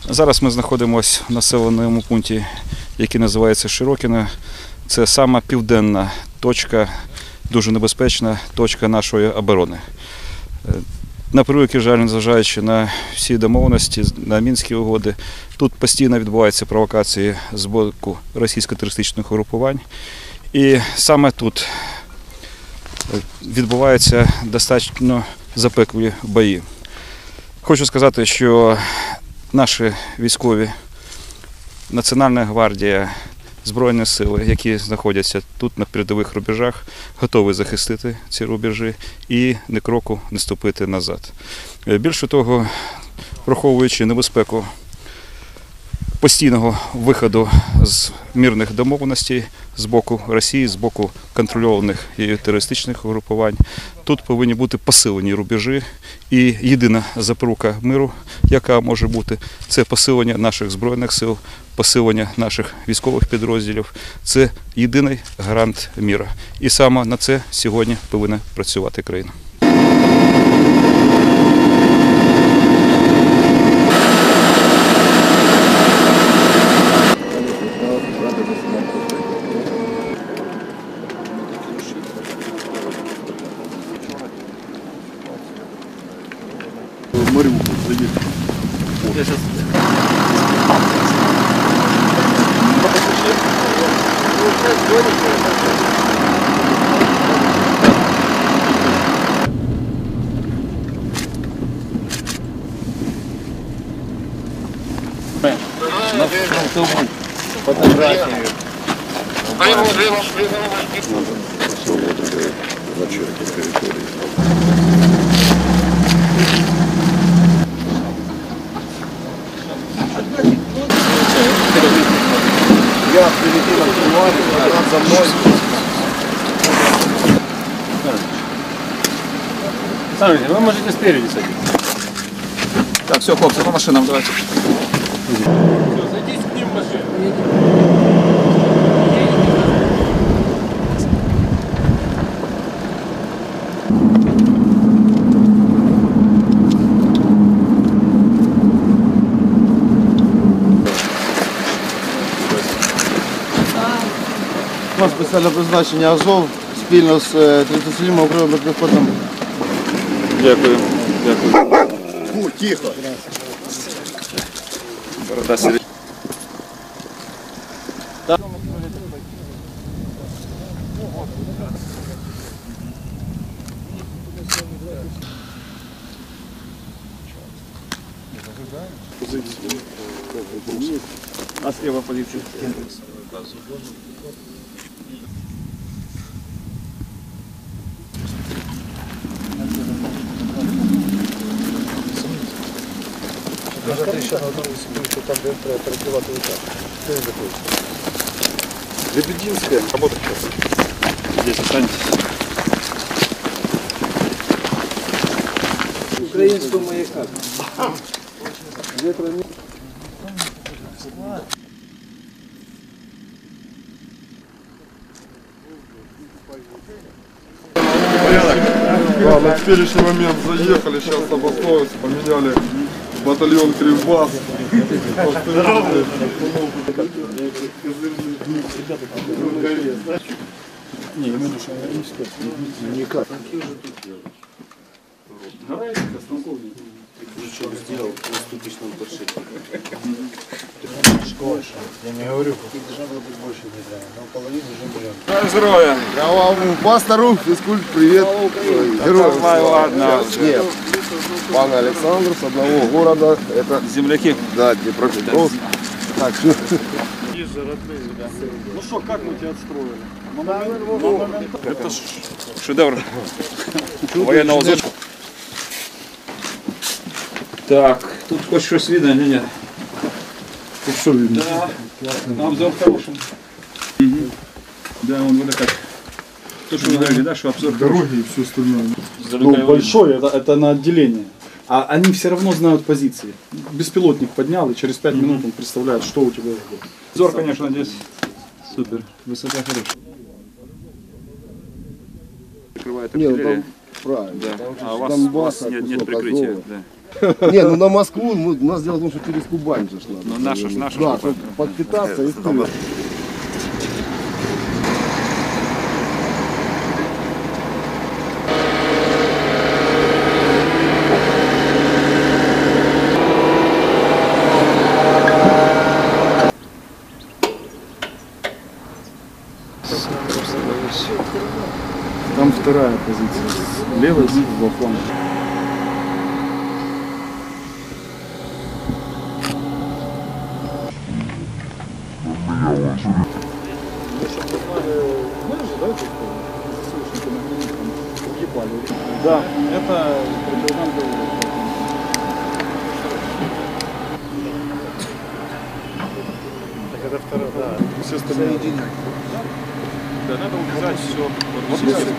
Зараз ми знаходимося в населеному пункті, який називається Широкіне. Це сама південна точка, дуже небезпечна точка нашої оборони. На превеликий жаль, незважаючи на всі домовленості, на Мінські угоди, тут постійно відбуваються провокації з боку російсько-терористичних угрупувань. І саме тут відбуваються достатньо запеклі бої. Хочу сказати, що наші військові, Національна гвардія, Збройні сили, які знаходяться тут на передових рубежах, готові захистити ці рубежі і ні кроку не ступити назад. Більше того, враховуючи небезпеку постійного виходу з мирних домовленостей з боку Росії, з боку контрольованих і терористичних угрупувань, тут повинні бути посилені рубежі. І єдина запорука миру, яка може бути, це посилення наших Збройних сил, посилення наших військових підрозділів. Це єдиний гарант миру. І саме на це сьогодні повинна працювати країна. Мариуполь, заехали. Я сейчас... На фронтовую фотографию. Зачерки территории. Я прилетел открывать, за мной. Смотрите, вы можете спереди садиться. Так, все, хлопцы, по машинам давайте. Садитесь к ним в машину. Спеціальне призначення Азов спільно з 37-м окремим піхотним. Дякую. Дякую. Фу, тихо. А слева позиция? Даже трещина на другой секунде, что там перекрыватый участок. Кто не заходит? Лебединская. Работать сейчас. Здесь останетесь. Украинского маяка. Ветра нет. Да, на теперешний момент заехали, сейчас обосновываются, поменяли батальон Кривбас. Не, именно что никак. Сделал наступичном подшипнике. Я не говорю, какие должны быть больше, но половину уже берем. Здоровья. Кровавому пастору, физкульт, привет. Героям. Ладно. Нет. Пан Александр с одного города, это Земляки. да, Днепропетровск. Так, Ну что, как мы тебя отстроили? Это ж шедевр военного зочка. Так, тут хоть щось видно, не? Тут все видно. Да, обзор хороший. Да, он вот так. То, что вы говорили, да, что обзор Дороги и все остальное. Ну, большой, это на отделение. А они все равно знают позиции. Беспилотник поднял, и через 5 минут он представляет, что у тебя. Обзор, конечно, здесь супер. Высота хорошая. Прикрывает артиллерия. правильно. А у вас, Донбасса, нет кусок прикрытия. Азова. Да. Не, ну на Москву, у нас дело в том, что через Кубань же ж надо. Ну, наша ж Да, Кубань. чтобы подпитаться и вперед. Там вторая позиция. Левый во фланге. Да, это противотанковый. Так это второе, да. Все остальные. Да, надо убежать все.